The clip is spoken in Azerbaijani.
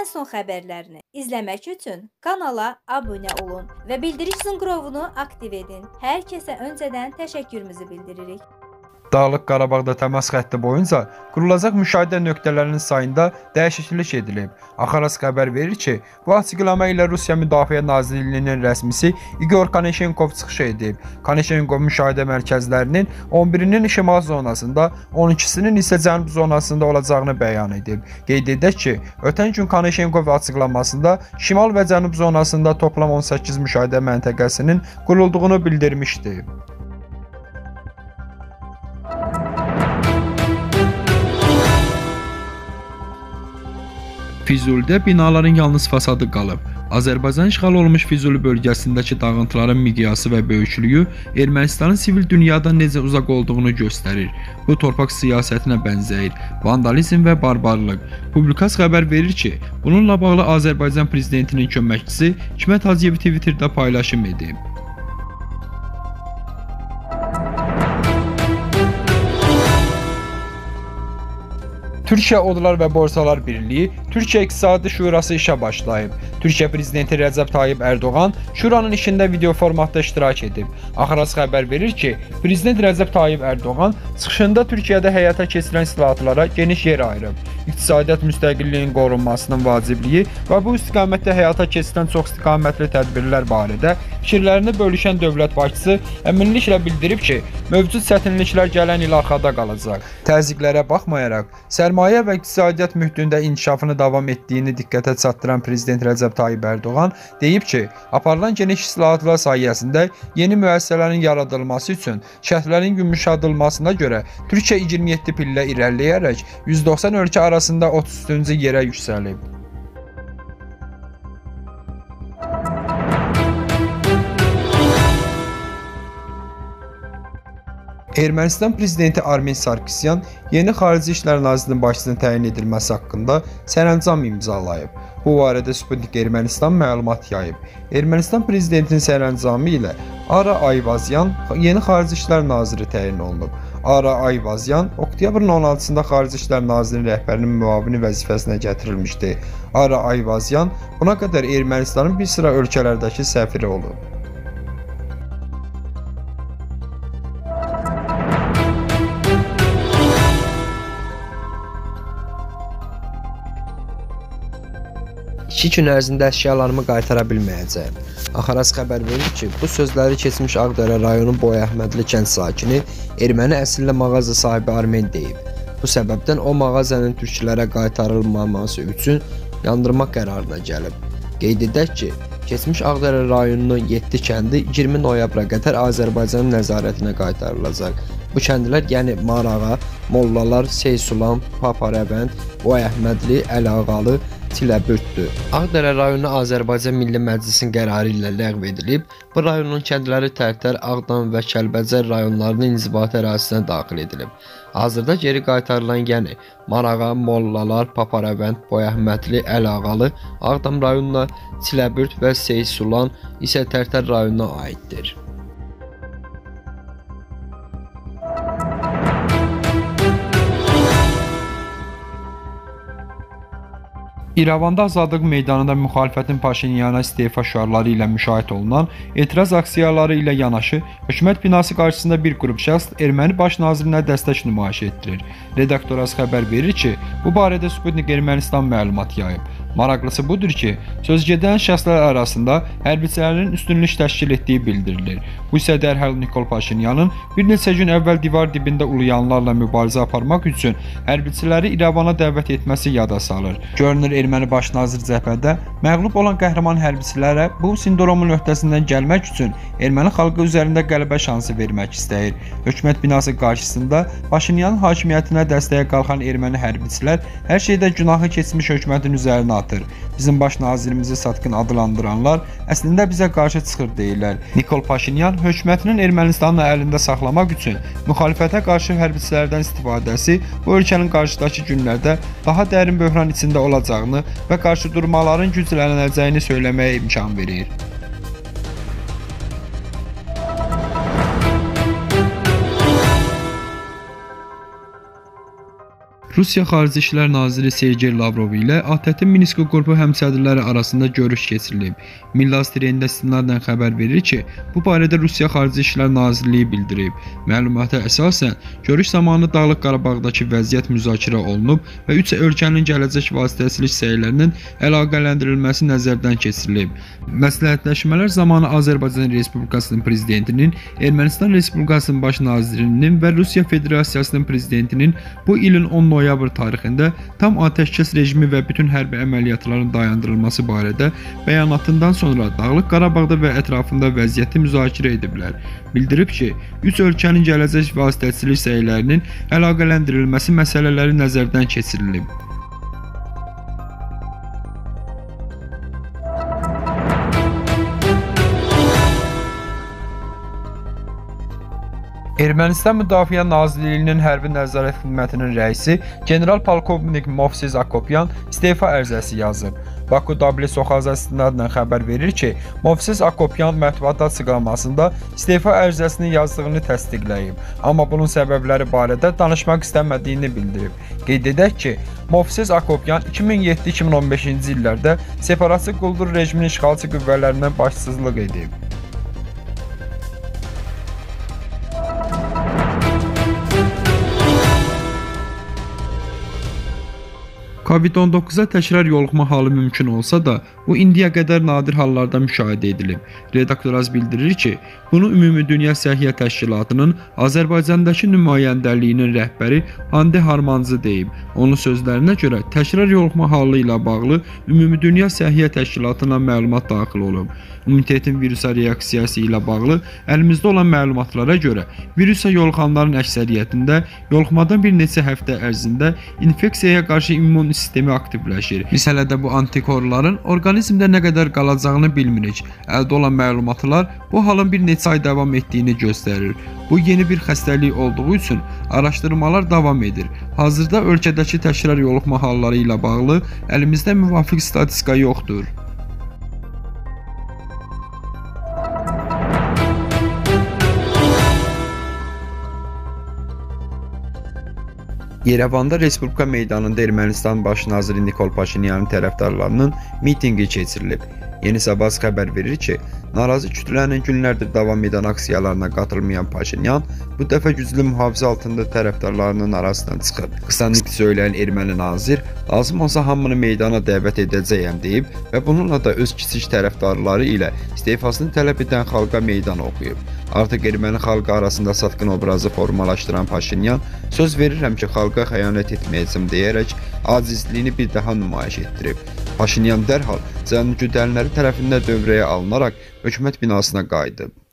ən son xəbərlərini izləmək üçün kanala abunə olun və bildiriş zınqırovunu aktiv edin. Hər kəsə öncədən təşəkkürümüzü bildiririk. Dağlıq Qarabağda təmas xətti boyunca qurulacaq müşahidə nöqtələrinin sayında dəyişiklik edilib. Axaras xəbər verir ki, bu açıqlama ilə Rusiya Müdafiə Nazirliyinin rəsmisi Igor Konashenkov çıxış edib. Konashenkov müşahidə mərkəzlərinin 11-nin şimal zonasında, 12-sinin isə cənub zonasında olacağını bəyan edib. Qeyd edək ki, ötən gün Konashenkov açıqlamasında şimal və cənub zonasında toplam 18 müşahidə məntəqəsinin qurulduğunu bildirmişdi. Füzulidə binaların yalnız fasadı qalıb. Azərbaycan işğal olunmuş Füzuli bölgəsindəki dağıntıların miqyası və böyüklüyü Ermənistanın sivil dünyadan necə uzaq olduğunu göstərir. Bu torpaq siyasətinə bənzəyir. Vandalizm və barbarlıq. Publikas xəbər verir ki, bununla bağlı Azərbaycan prezidentinin köməkçisi Hikmət Hacıyev Twitterdə paylaşım edib. Türkiyə Odlar və Borsalar Birliyi, Türkiyə İqtisadi Şurası işə başlayıb. Türkiyə Prezidenti Rəcəb Tayyib Ərdoğan şuranın işində video formatda iştirak edib. Axaras xəbər verir ki, Prezident Rəcəb Tayyib Ərdoğan çıxışında Türkiyədə həyata keçirilən islahatlara geniş yer ayırıb. İqtisadiyyat müstəqilliyinin qorunmasının vacibliyi və bu istiqamətdə həyata keçirilən çox istiqamətli tədbirlər barədə fikirlərini bölüşən dövlət başçısı əminliklə bildirib ki, mövcud çətinliklər gələn il arxada qalacaq. Təzyiqlərə baxmayaraq, sərmayə və iqtisadiyyat mühitində inkişafını davam etdiyini diqqətə çatdıran Prezident Rəcəb Tayyib Ərdoğan deyib ki, aparılan geniş islahatlar sayəsində yeni müəssisələrin yaradılması üçün şərtlərin yumuşadılmasına görə Türkiyə 27 pillə irəliləyərək 190 ölkə arasında 33-cü yerə yüksəlib. Ermənistan prezidenti Armen Sarkisyan yeni Xarici İşlər Nazirinin başçısına təyin edilməsi haqqında sərəncam imzalayıb. Bu barədə Sputnik Ermənistan məlumat yayıb. Ermənistan prezidentinin sərəncamı ilə Ara Ayvazyan yeni Xarici İşlər Naziri təyin olunub. Ara Ayvazyan oktyabrın 16-sında Xarici İşlər Nazirinin rəhbərinin müavini vəzifəsinə gətirilmişdi. Ara Ayvazyan buna qədər Ermənistanın bir sıra ölkələrdəki səfiri olub. İki gün ərzində əşyalarımı qaytara bilməyəcəyim. Axaras xəbər verir ki, bu sözləri keçmiş Ağdərə rayonu Boy Əhmədli kənd sakini erməni əsilli mağaza sahibi Armen deyib. Bu səbəbdən o mağazanın türklərə qaytarılmaması üçün yandırma qərarına gəlib. Qeyd edək ki, keçmiş Ağdərə rayonunun 7 kəndi 20 noyabra qədər Azərbaycanın nəzarətinə qaytarılacaq. Bu kəndlər yəni Marağa, Mollalar, Seysulan, Paparəbənd, Boy Əhmədli, Əlağalı, Tiləbürdür. Ağdərə rayonu Azərbaycan Milli Məclisinin qərarı ilə ləğv edilib. Bu rayonun kəndləri Tərtər, Ağdam və Kəlbəcər rayonlarının inzibati ərazisinə daxil edilib. Hazırda geri qaytarılan yəni Marağa, Mollalar, Paparəbənd, Boy Əhmədli, Əlağalı, Ağdam rayonuna, Tiləbürd və Seysulan isə Tərtər rayonuna aiddir. İrəvanda Azadlıq meydanında müxalifətin Paşinyana istefa şüarları ilə müşahidə olunan etiraz aksiyaları ilə yanaşı, hökumət binası qarşısında bir qrup şəxs erməni baş nazirinə dəstək nümayiş etdirir. Redaktoras xəbər verir ki, bu barədə Sputnik Ermənistan məlumat yayıb. Maraqlısı budur ki, sözgedən şəxslər arasında hərbiçilərin üstünlük təşkil etdiyi bildirilir. Bu isə dərhal Nikol Paşinyanın bir neçə gün əvvəl divar dibində uluyanlarla mübarizə aparmaq üçün hərbiçiləri İrəvana dəvət etməsi yada salır. Görünür, erməni baş nazir cəbhədə məğlub olan qəhrəman hərbiçilərə bu sindromun öhdəsindən gəlmək üçün erməni xalqı üzərində qələbə şansı vermək istəyir. Hökumət binası qarşısında Paşinyanın hakimiyyətinə dəstəyə qalxan erməni hərbiçilər hər şeydə günahı keçmiş hökumətin üzərinə atır. Bizim baş nazirimizi satqın adlandıranlar əslində bizə qarşı çıxır deyirlər. Nikol Paşinyan hökumətinin Ermənistanı əlində saxlamaq üçün müxalifətə qarşı hərbiçilərdən istifadəsi bu ölkənin qarşıdakı günlərdə daha dərin böhran içində olacağını və qarşıdurmaların güclənəcəyini söyləməyə imkan verir. Rusiya Xarici İşlər Naziri Sergey Lavrov ilə ATƏT-in Minsk qrupu həmsədrləri arasında görüş keçirilib. Millas TR-də istinadən xəbər verir ki, bu barədə Rusiya Xarici İşlər Nazirliyi bildirib. Məlumata əsasən, görüş zamanı Dağlıq Qarabağdakı vəziyyət müzakirə olunub və üç ölkənin gələcək vasitəsilik səylərinin əlaqələndirilməsi nəzərdən keçirilib. Məsləhətləşmələr zamanı Azərbaycan Respublikasının prezidentinin, Ermənistan Respublikasının baş nazirinin və Rusiya Federasiyasının prezidentinin bu ilin 10 noyabr tarixində tam atəşkəs rejimi və bütün hərbi əməliyyatların dayandırılması barədə bəyanatından sonra Dağlıq Qarabağda və ətrafında vəziyyəti müzakirə ediblər. Bildirib ki, üç ölkənin gələcək vasitəçilik səylərinin əlaqələndirilməsi məsələləri nəzərdən keçirilib. Ermənistan Müdafiə Nazirliyinin Hərbi Nəzarət Xidmətinin rəisi general polkovnik Movses Akopyan istefa ərizəsi yazıb. Baku Dablisoxaza istinadən xəbər verir ki, Movses Akopyan mətbuat açıqlamasında istefa ərizəsini yazdığını təsdiqləyib, amma bunun səbəbləri barədə danışmaq istəmədiyini bildirib. Qeyd edək ki, Movses Akopyan 2007-2015-ci illərdə separatçı quldur rejiminin işğalçı qüvvələrindən başçılıq edib. Covid-19-a təkrar yoluxma halı mümkün olsa da, bu indiyə qədər nadir hallarda müşahidə edilib. Redaktorlar bildirir ki, bunu Ümumi Dünya Səhiyyə Təşkilatının Azərbaycandakı nümayəndəliyinin rəhbəri Hande Harmancı deyib. Onun sözlərinə görə təkrar yoluxma halı ilə bağlı Ümumi Dünya Səhiyyə Təşkilatına məlumat daxil olub. İmmunitetin virusa reaksiyası ilə bağlı əlimizdə olan məlumatlara görə virusa yoluxanların əksəriyyətində yoluxmadan bir neçə həftə ərzində infeksiyaya qarşı immun sistemi aktivləşir. Biz hələ də bu antikorların orqanizmdə nə qədər qalacağını bilmirik. Əldə olan məlumatlar bu halın bir neçə ay davam etdiyini göstərir. Bu yeni bir xəstəlik olduğu üçün araşdırmalar davam edir. Hazırda ölkədəki təkrar yoluxma halları ilə bağlı əlimizdə müvafiq statistika yoxdur. Yerevanda Respublika meydanında Ermənistan baş naziri Nikol Paşinyanın tərəfdarlarının mitinqi keçirilib. Yeni Sabah xəbər verir ki, narazı kütlənin günlərdir davam edən aksiyalarına qatılmayan Paşinyan bu dəfə güclü mühafizə altında tərəfdarlarının arasından çıxıb. Qısa nitq söyləyən erməni nazir, lazım olsa hamını meydana dəvət edəcəyəm deyib və bununla da öz kiçik tərəfdarları ilə istefasını tələb edən xalqa meydan oxuyub. Artıq erməni xalqı arasında satqın obrazı formalaşdıran Paşinyan söz verirəm ki, xalqa xəyanət etməyəcəm deyərək acizliyini bir daha nümayiş etdirib. Paşinyan dərhal cənubi tərəfləri tərəfindən dövrəyə alınaraq hökumət binasına qayıdıb.